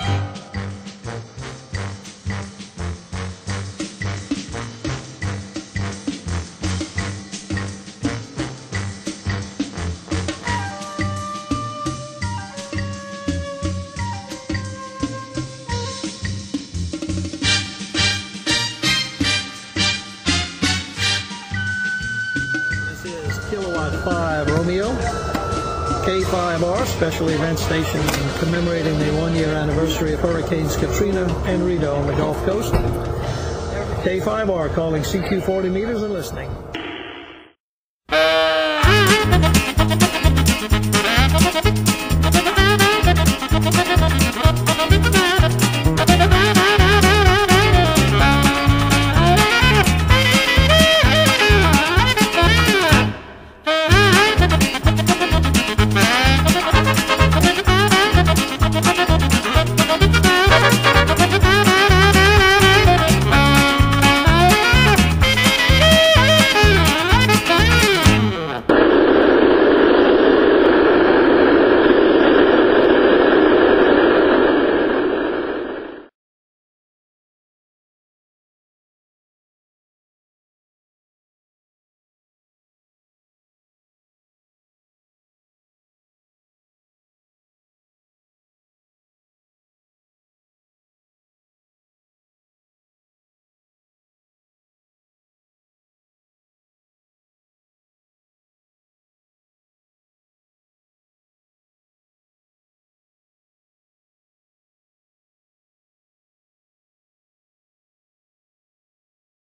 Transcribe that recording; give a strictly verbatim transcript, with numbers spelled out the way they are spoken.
five Romeo, K five R Special Event Station commemorating the one-year anniversary of Hurricanes Katrina and Rita on the Gulf Coast. K five R calling C Q forty meters and listening.